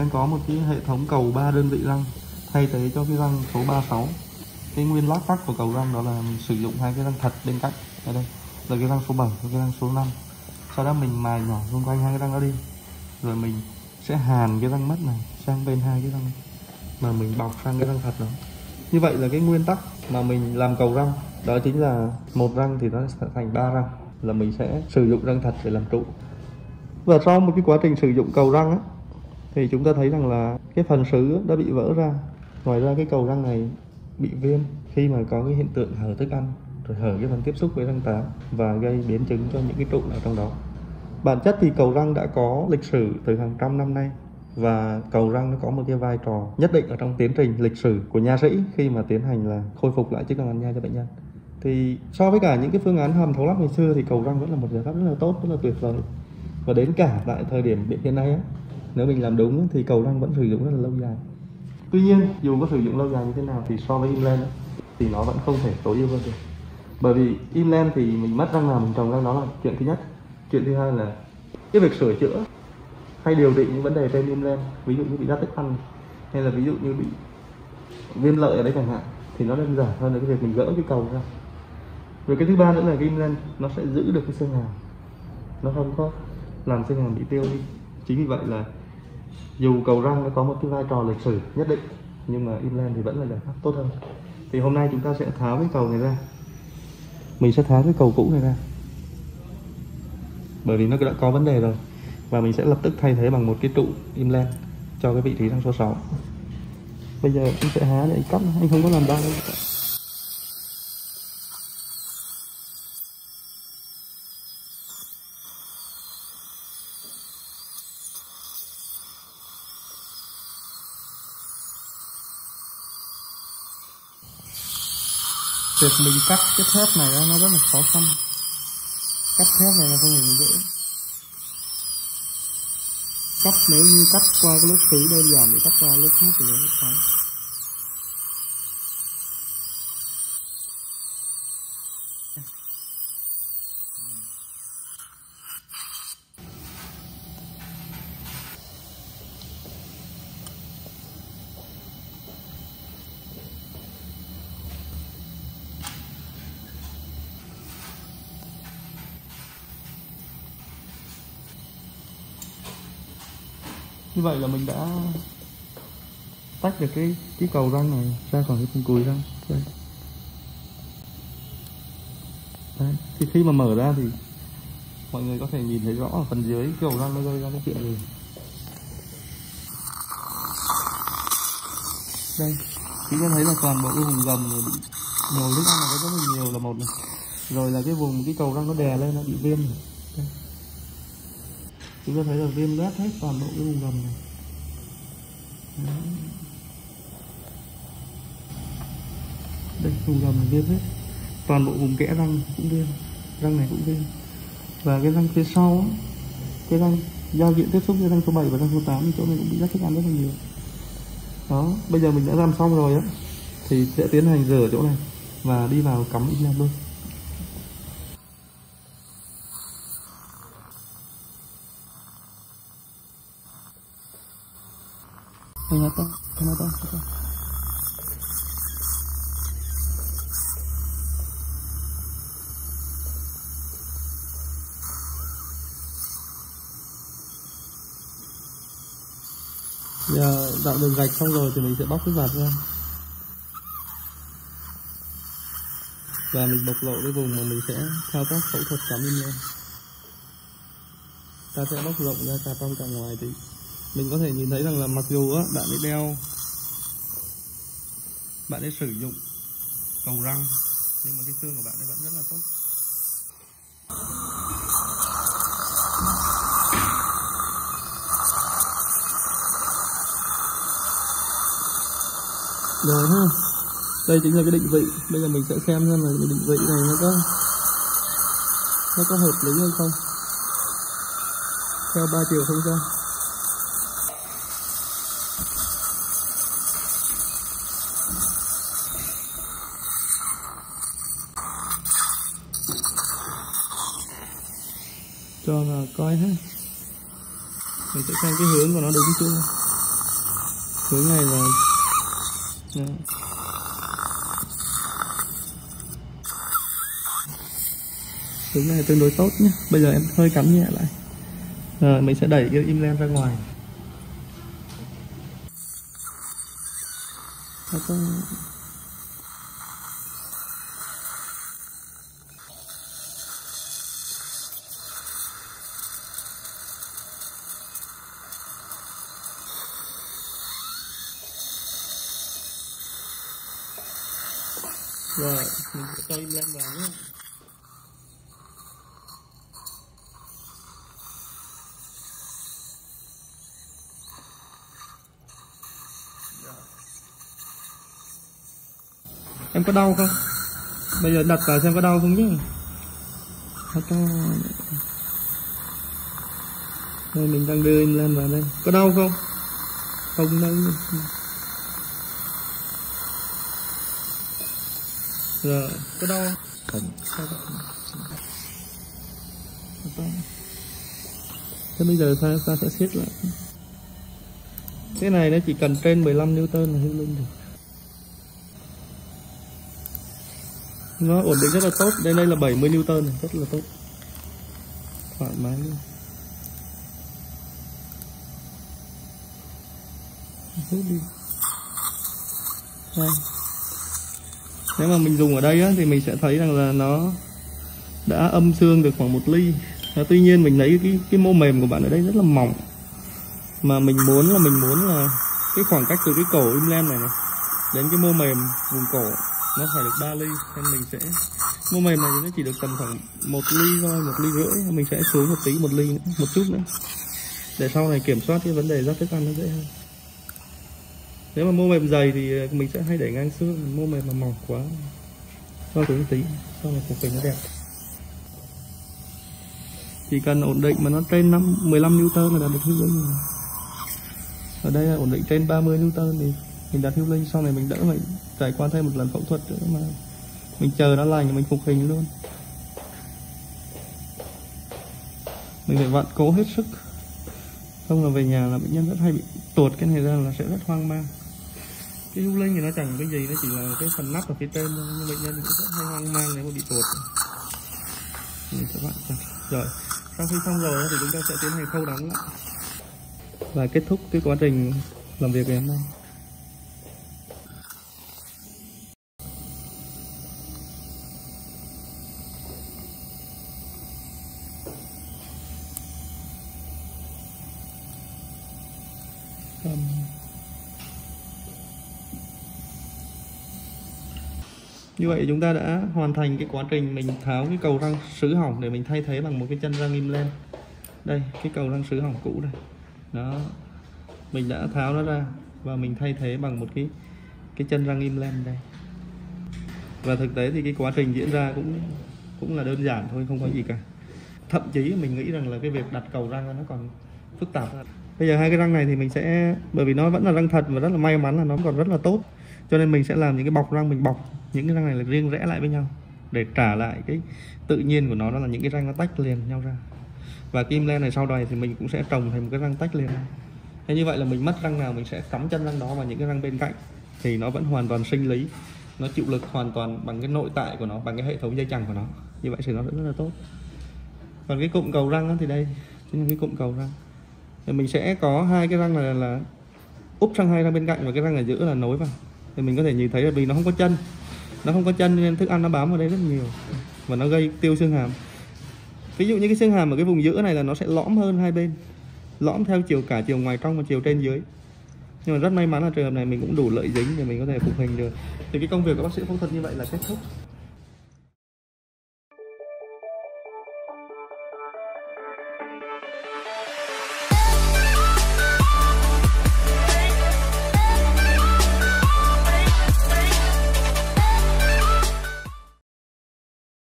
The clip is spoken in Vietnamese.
đang có một cái hệ thống cầu 3 đơn vị răng thay thế cho cái răng số 36. Cái nguyên lát tắc của cầu răng đó là mình sử dụng hai cái răng thật bên cạnh. Ở đây là cái răng số 7 và cái răng số 5. Sau đó mình mài nhỏ xung quanh hai cái răng đó đi, rồi mình sẽ hàn cái răng mất này sang bên hai cái răng mà mình bọc sang cái răng thật đó. Như vậy là cái nguyên tắc mà mình làm cầu răng đó chính là một răng thì nó sẽ thành 3 răng, là mình sẽ sử dụng răng thật để làm trụ. Và sau một cái quá trình sử dụng cầu răng á, thì chúng ta thấy rằng là cái phần sứ đã bị vỡ ra. Ngoài ra cái cầu răng này bị viêm khi mà có cái hiện tượng hở thức ăn, rồi hở cái phần tiếp xúc với răng tám và gây biến chứng cho những cái trụ ở trong đó. Bản chất thì cầu răng đã có lịch sử từ hàng trăm năm nay, và cầu răng nó có một cái vai trò nhất định ở trong tiến trình lịch sử của nha sĩ khi mà tiến hành là khôi phục lại chức năng ăn nhai cho bệnh nhân. Thì so với cả những cái phương án hàm thấu lắp ngày xưa thì cầu răng vẫn là một giải pháp rất là tốt, rất là tuyệt vời. Và đến cả tại thời điểm hiện nay á, nếu mình làm đúng thì cầu răng vẫn sử dụng rất là lâu dài. Tuy nhiên dù có sử dụng lâu dài như thế nào thì so với implant thì nó vẫn không thể tối ưu hơn được. Bởi vì implant thì mình mất răng nào mình trồng răng đó là chuyện thứ nhất. Chuyện thứ hai là cái việc sửa chữa hay điều trị những vấn đề trên implant, ví dụ như bị rát thức ăn hay là ví dụ như bị viêm lợi ở đấy chẳng hạn, thì nó đơn giản hơn là cái việc mình gỡ cái cầu ra. Rồi cái thứ ba nữa là cái implant nó sẽ giữ được cái xương hàm, nó không có làm xương hàm bị tiêu đi. Chính vì vậy là dù cầu răng nó có một cái vai trò lịch sử nhất định, nhưng mà implant thì vẫn là giải pháp tốt hơn. Thì hôm nay chúng ta sẽ tháo cái cầu này ra. Mình sẽ tháo cái cầu cũ này ra, bởi vì nó đã có vấn đề rồi. Và mình sẽ lập tức thay thế bằng một cái trụ implant cho cái vị trí răng số 6. Bây giờ anh sẽ há để anh cắt, anh không có làm đau đâu. Việc mình cắt cái thép này nó rất là khó khăn. Cắt thép này là không hề dễ. Cắt nếu như cắt qua cái lớp sứ đơn giản thì cắt qua lớp thép thì nó rất khó. Như vậy là mình đã tách được cái cầu răng này ra khỏi cái phần cùi răng. Đây. Đấy. Thì khi mà mở ra thì mọi người có thể nhìn thấy rõ ở phần dưới cầu răng nó gây ra cái chuyện gì. Đây, chúng ta thấy là toàn bộ cái vùng gầm này bị nhồi thức ăn này rất là nhiều là một này. Rồi là cái cầu răng nó đè lên, nó bị viêm này. Đây. Chúng ta thấy là viêm loét hết toàn bộ cái vùng gầm này. Đấy. Đây, vùng gầm này viêm hết. Toàn bộ vùng kẽ răng cũng viêm. Răng này cũng viêm. Và cái răng phía sau, cái răng giao diện tiếp xúc với răng số 7 và răng số 8 thì chỗ này cũng bị rách thức ăn rất là nhiều. Đó, bây giờ mình đã làm xong rồi á, thì sẽ tiến hành rửa chỗ này và đi vào cắm implant luôn. Anh hả ta? Giờ tạo đường gạch xong rồi thì mình sẽ bóc cái vạt ra. Và mình bộc lộ cái vùng mà mình sẽ thao tác phẫu thuật cắm implant. Ta sẽ bóc rộng ra cả trong cả ngoài thì mình có thể nhìn thấy rằng là mặc dù á, bạn ấy sử dụng cầu răng, nhưng mà cái xương của bạn ấy vẫn rất là tốt. Rồi ha, đây chính là cái định vị. Bây giờ mình sẽ xem là cái định vị này nó có hợp lý hay không. Theo 3 chiều không gian. Cho là coi ha, mình sẽ xem cái hướng của nó đúng chưa. hướng này là hướng này tương đối tốt nhé. Bây giờ em hơi cắm nhẹ lại, rồi mình sẽ đẩy cái implant ra ngoài. Rồi mình sẽ cho implant vào nhé. Em có đau không? Bây giờ đặt vào xem có đau không nhé. Đây mình đang đưa implant vào đây. Có đau không? Không đâu. Rồi, có đau không? Thế bây giờ ta sẽ siết lại. Cái này nó chỉ cần trên 15 Newton là hữu linh được. Nó ổn định rất là tốt. Đây là 70 Newton này, rất là tốt. Thoải mái luôn. Hút đi. Đây. Nếu mà mình dùng ở đây á, thì mình sẽ thấy rằng là nó đã âm xương được khoảng 1 ly. Tuy nhiên mình lấy cái mô mềm của bạn ở đây rất là mỏng, mà mình muốn là cái khoảng cách từ cái cổ implant này đến cái mô mềm vùng cổ nó phải được 3 ly, nên mình sẽ mô mềm này nó chỉ được tầm khoảng 1 ly thôi, 1 ly rưỡi. Mình sẽ xuống một tí, 1 ly nữa, một chút nữa, để sau này kiểm soát cái vấn đề rót thức ăn nó dễ hơn. Nếu mà mô mềm dày thì mình sẽ hay để ngang xương, mô mềm mà mỏng quá cho xuống một tí, sau này phục hình nó đẹp. Chỉ cần ổn định mà nó trên 15 Newton là đạt được hữu linh. Ở đây là ổn định trên 30 Newton thì mình đặt hữu linh, sau này mình đỡ phải trải qua thêm một lần phẫu thuật nữa, mà mình chờ nó lành mình phục hình luôn. Mình phải vặn cố hết sức, không là về nhà là bệnh nhân rất hay bị tuột cái này ra, là sẽ rất hoang mang. Cái hữu linh thì nó chẳng cái gì, nó chỉ là cái phần nắp ở phía trên thôi, nhưng bệnh nhân cũng rất hay hoang mang nếu mà bị tuột. Mình sẽ vặn chặt. Rồi sau khi xong rồi thì chúng ta sẽ tiến hành khâu đóng lại và kết thúc cái quá trình làm việc ngày hôm nay. Như vậy chúng ta đã hoàn thành cái quá trình mình tháo cái cầu răng sứ hỏng để mình thay thế bằng một cái chân răng implant. Đây, cái cầu răng sứ hỏng cũ đây. Đó. Mình đã tháo nó ra và mình thay thế bằng một cái chân răng implant đây. Và thực tế thì cái quá trình diễn ra cũng là đơn giản thôi, không có gì cả. Thậm chí mình nghĩ rằng là cái việc đặt cầu răng nó còn phức tạp hơn. Bây giờ hai cái răng này thì mình sẽ, bởi vì nó vẫn là răng thật và rất là may mắn là nó còn rất là tốt, cho nên mình sẽ làm những cái bọc răng, mình bọc những cái răng này là riêng rẽ lại với nhau để trả lại cái tự nhiên của nó, đó là những cái răng nó tách liền nhau ra. Và cái implant này sau này thì mình cũng sẽ trồng thành một cái răng tách liền ra. Thế như vậy là mình mất răng nào mình sẽ cắm chân răng đó vào những cái răng bên cạnh, thì nó vẫn hoàn toàn sinh lý, nó chịu lực hoàn toàn bằng cái nội tại của nó, bằng cái hệ thống dây chằng của nó. Như vậy thì nó rất là tốt. Còn cái cụm cầu răng thì đây chính là cái cụm cầu răng. Thì mình sẽ có hai cái răng này là úp sang hai răng bên cạnh, và cái răng ở giữa là nối vào. Thì mình có thể nhìn thấy là vì nó không có chân nên thức ăn nó bám vào đây rất nhiều và nó gây tiêu xương hàm. Ví dụ như cái xương hàm ở cái vùng giữa này là nó sẽ lõm hơn hai bên, lõm theo cả chiều ngoài trong và chiều trên dưới. Nhưng mà rất may mắn là trường hợp này mình cũng đủ lợi dính để mình có thể phục hình được. Thì cái công việc của bác sĩ phẫu thuật như vậy là kết thúc.